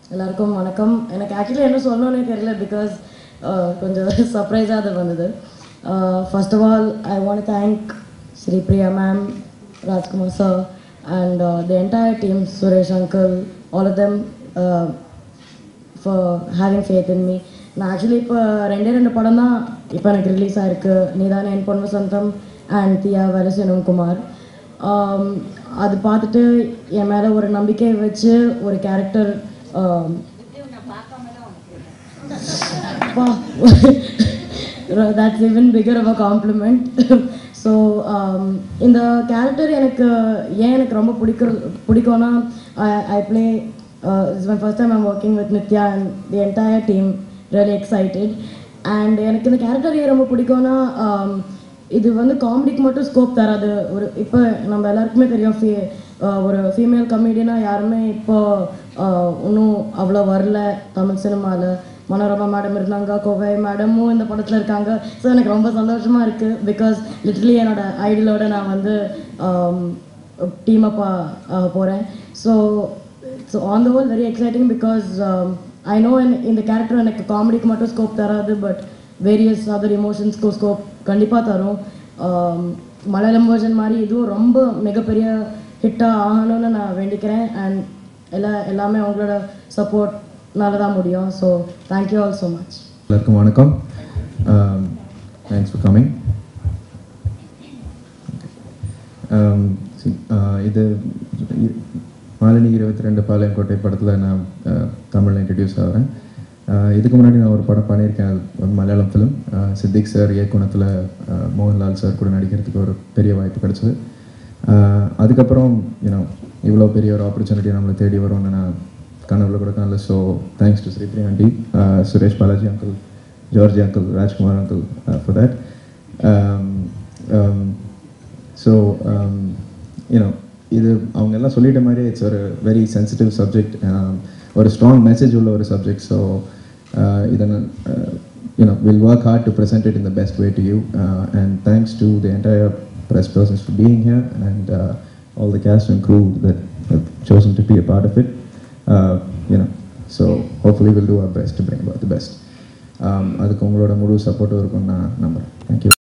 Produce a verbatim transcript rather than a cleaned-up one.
எல்லாருக்கும் வணக்கம். எனக்கு ஆக்சுவலி என்ன சொல்லணும்னே தெரியல பிகாஸ் கொஞ்சம் சர்ப்ரைஸாக அது வந்தது. First of all I want thank Sri Priya ma'am, Rajkumar sir and the entire team, Suresh uncle, all of them for having faith in me. நான் ஆக்சுவலி இப்போ ரெண்டே ரெண்டு படம் தான் இப்போ எனக்கு ரிலீஸ் ஆகிருக்கு. நீதானே என் பொன் வசந்தம் அண்ட் தியா வரசினம் குமார். அது பார்த்துட்டு என் மேலே ஒரு நம்பிக்கை வச்சு ஒரு character that's even bigger of a compliment. So இந்த கேரக்டர் எனக்கு ஏன் எனக்கு ரொம்ப பிடிக்க பிடிக்கும்னா I play it's my first time I'm working with Nithya and the entire team, really excited. And எனக்கு இந்த கேரக்டர் ஏன் ரொம்ப பிடிக்கும்னா இது வந்து காமெடிக்கு மட்டும் ஸ்கோப் தராது. ஒரு இப்போ நம்ம எல்லாருக்குமே தெரியும், ஃபீ ஒரு ஃபீமேல் கமெடியனாக யாருமே இப்போ இன்னும் அவ்வளோ வரல தமிழ் சினிமாவில். மனோரமா மேடம் இருந்தாங்க, கோவை மேடமும் இந்த படத்தில் இருக்காங்க. ஸோ எனக்கு ரொம்ப சந்தோஷமாக இருக்குது பிகாஸ் லிட்ரலி என்னோட ஐடியலோட நான் வந்து டீமப் போகிறேன். So so on the whole very exciting because I know இந்த கேரக்டர் எனக்கு காமெடிக்கு மட்டும் ஸ்கோப் தராது, பட் வேரியஸ் அதர் இமோஷன்ஸ்க்கு ஸ்கோப் கண்டிப்பாக தரும். மலையாளம் வெர்ஷன் மாதிரி இதுவும் ரொம்ப மிகப்பெரிய ஹிட்டாக ஆகணும்னு நான் வேண்டிக்கிறேன். அண்ட் எல்லா எல்லாமே அவங்களோட சப்போர்ட்னால தான் முடியும். So thank you all so much. எல்லாருக்கும் வணக்கம். Thanks for coming. இது மாலினி இருபத்தி ரெண்டு பாளையங்கோட்டை படத்தில் நான் தமிழில் இன்ட்ரடியூஸ் ஆகிறேன். இதுக்கு முன்னாடி நான் ஒரு படம் பண்ணியிருக்கேன், அது மலையாளம் ஃபிலிம். சித்திக் சார் இயக்குனத்தில் மோகன்லால் சார் கூட நடிக்கிறதுக்கு ஒரு பெரிய வாய்ப்பு கிடச்சிது. அதுக்கப்புறம் யூனோ இவ்வளோ பெரிய ஒரு ஆப்பர்ச்சுனிட்டி நம்மளை தேடி வரும்னு நான் கனவுல கூட காணல. So thanks to Sripriya aunty, Suresh Balaji uncle, Georgie uncle, Rajkumar uncle for that. So you know இது அவங்க எல்லாம் சொல்லிட்ட மாதிரி இட்ஸ் ஒரு வெரி சென்சிட்டிவ் சப்ஜெக்ட், ஒரு ஸ்ட்ராங் மெசேஜ் உள்ள ஒரு சப்ஜெக்ட். ஸோ இதை you know will work hard to present it in the best way to you. And thanks to the entire press persons for being here and uh, all the cast and crew that have chosen to be a part of it. Uh, you know, so hopefully we'll do our best to bring about the best. Um, adukku ungaloda mulu support irukum na number. Thank you.